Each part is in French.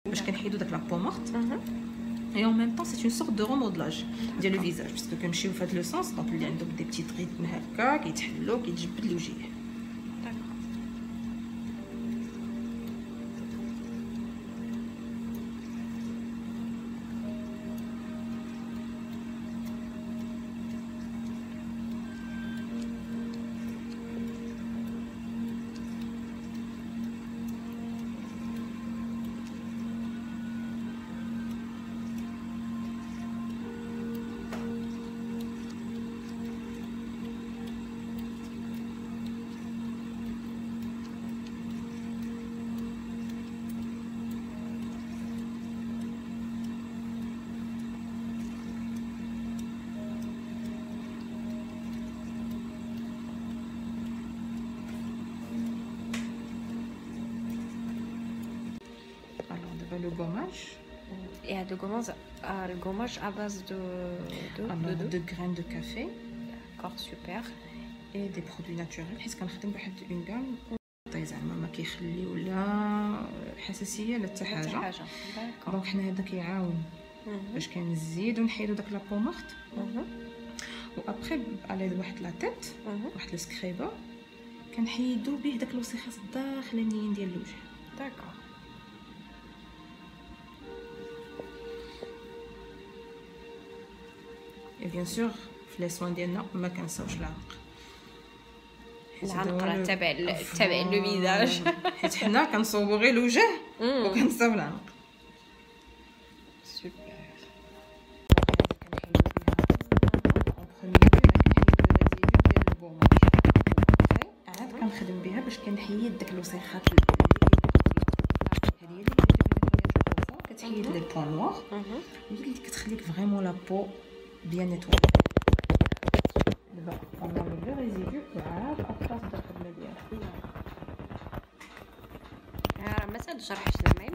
باش كنحيدو داك لا بومارت. Et en même temps, c'est une sorte de remodelage ديال le visage parce que كنمشيو في هذا le sens donc اللي عندهم des petites rides هكا كيتحلوا كيتجبد الوجه. Le gommage. Et le gommage à base de graines de café. D'accord, super. Et des produits naturels. حيت كنخدم بواحد une gamme زعما ما كيخليو لا حساسيه لا حتى حاجه. دونك حنا هذا كيعاون باش كنزيدو نحيدو داك لا بومارت. و ابري على واحد لا تيت واحد السكريبه كنحيدو به داك الوسيخات الداخلانيين ديال الوجه. داكور. Et bien sûr في لي سوان ديالنا ما كنساوش العنق راه تابع لو فيزاج حيت حنا كنصوبوا غير الوجه وكنساو العنق. سوبر. عاد كنخدم بها باش كنحيد داك الوسيخات هذه هي اللي كتحيد لي بوين نوار اللي كتخليك فريمون لا بو bien nettoyé. On enlève le résidu وعاد اطراف داك الخدمه ديالها. راه ما تنشرحش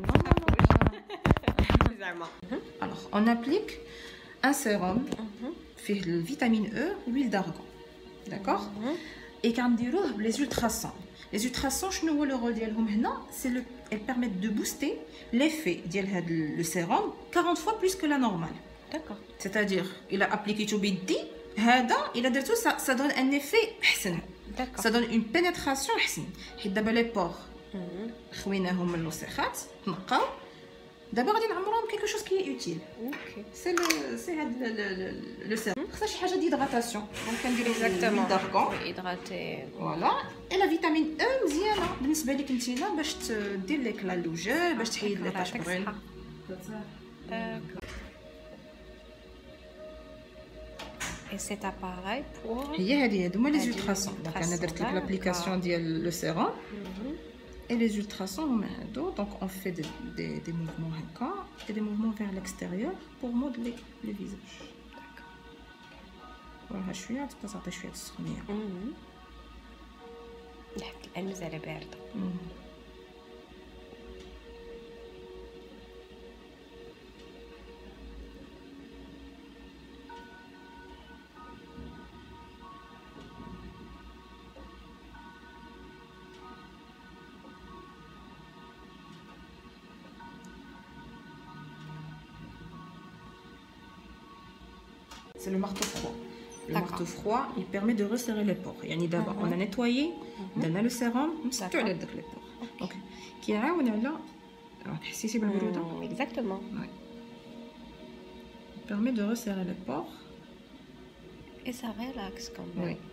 زعما. Alors on applique un sérum فيه الفيتامين E l'huile d'argan. D'accord. Et كنديروه les ultrasons. Les ultrasons شنو هو le rôle ديالهم هنا؟ c'est le elles permettent de booster l'effet ديال هذا le sérum 40 fois plus que la normale. D'accord. C'est-à-dire, il a appliqué tout bidi, il a dit tout ça donne un effet حسن. D'accord. Ça donne une pénétration حسن. حيت دابا لي بور خويناهم من الوسيخات نقاو دابا غادي نعمروهم quelque chose qui est utile. OK. C'est le sérum. خصها شي حاجه ديدغاتاسيون. دونك كنديرو exactement d'argan. hydraté. Voilà. Et la vitamine E مزيانه بالنسبه لك نتينا باش دير لك لا لوجه باش تحيد لي طاش برين. D'accord. Et cet appareil pour هي هذه هادو هما لي زولتراسون. دونك انا درت لك لابليكاسيون ديال لو سيروم et les ultrasons هما هادو. دونك on fait des mouvements هكا et des mouvements vers l'extérieur pour modeler le visage. وراه شويه تبقى تعطي شويه السخونيه. الان مازال بارده. C'est le marteau froid. Le marteau froid, il permet de resserrer les pores. يعني دابا on a nettoyé, درنا le sérum, نسدو على داك لي بور. اوكي. كيعاون على تحسيتي بالبروده. Exactement. Ouais. Il permet de resserrer les pores. Et ça relaxe quand même. Oui.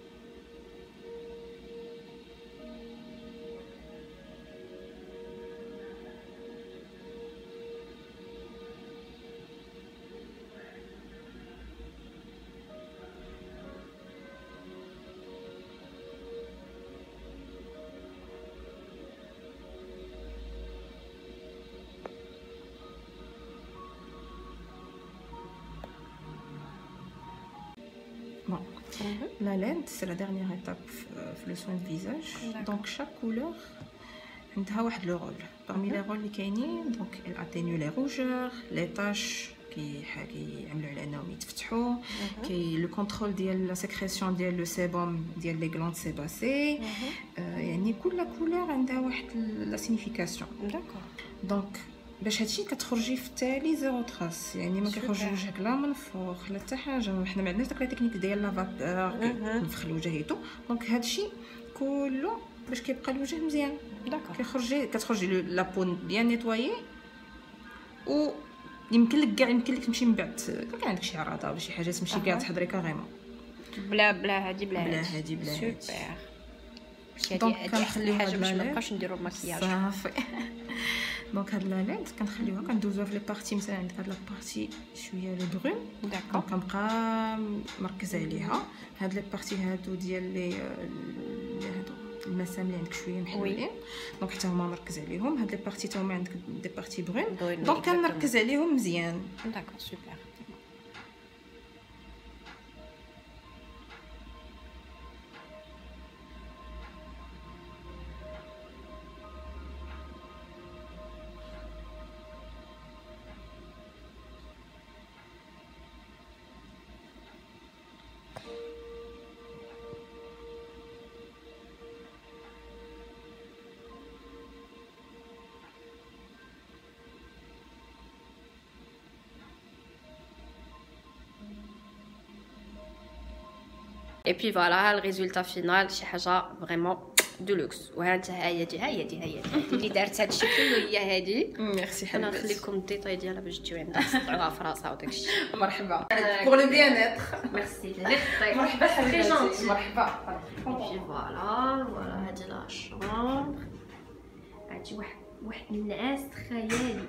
Bon. La lente, c'est la dernière étape le soin de visage. Donc chaque couleur a un rôle. Parmi les rôles اللي كاينين donc elle atténue les rougeurs, les taches كيعملوا على انهم يتفتحوا le contrôle ديال la sécrétion ديال le sébum ديال les glandes sébacées. يعني كل couleur عندها واحد la signification. D'accord. Donc باش هادشي كتخرجي في التالي زيرو تراس، يعني ما كيخرج وجهك لا منفوخ لا حتى حاجه. حنا ما عندناش داك لا تكنيك ديال لافابور نفخ الوجه هيتو. دونك هادشي كله باش كيبقى الوجه مزيان. داكور كتخرجي لابو بيان نيطوايي، و يمكن لك كاع يمكن لك تمشي من بعد كان عندك شي عراضه ولا شي حاجه تمشي كاع تحضري كاريمون بلا هادي سوبر. دونك كنخليو حاجه باش ما نبقاوش نديرو المكياج صافي. دونك هاد لا ليد كنخليوها كندوزوها في لي بارتي. مثلا عندك هاد لا بارتي شويه لي برون، دونك كنبقى مركزه عليها. هاد لي بارتي هادو ديال لي هادو المسام اللي عندك شويه محلولين، دونك حتى هما مركز عليهم. هاد لي بارتي تا هما عندك دي بارتي برون، دونك كنركز عليهم مزيان. داكور سوبر. Et puis voilà le résultat final شي حاجه فريمون دو لوكس. وها انت هي دي اللي دارت هذا الشيء كله هي هذه. ميرسي حبيبتي. انا نخلي لكم الديتاي ديالها باش تجيو عندها تسطعوها في راسها وداك الشيء. مرحبا pour le bien-être. ميرسي مرحبا حبيبتي. مرحبا. اي فوالا هذه لا شومبر. هادي واحد النعاس خيالي،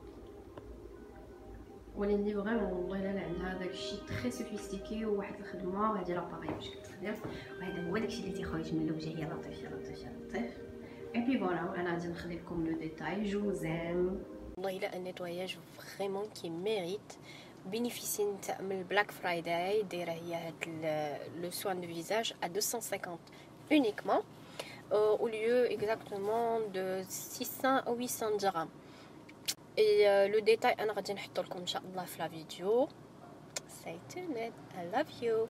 ولكن فريمون والله الا عندها داك الشيء تري سوفيستيكي وواحد الخدمه وهذه لاباري باش كتخدم. وهذا هو داكشي اللي تيخرج من الوجه، هي لطيف. اي بي فوالا. وانا غادي نخلي لكم لو ديتاي. جو زيم والله الا ان نيتواياج فريمون كي ميريت. بينيفيسي نتا من البلاك فرايداي دايره هي هاد لو سوان دو فيزاج ا 250 uniquement au lieu exactement de 600 ou 800 dirhams. Et le détail انا غادي نحط لكم ان شاء الله في لا فيديو. Stay tuned. I love you.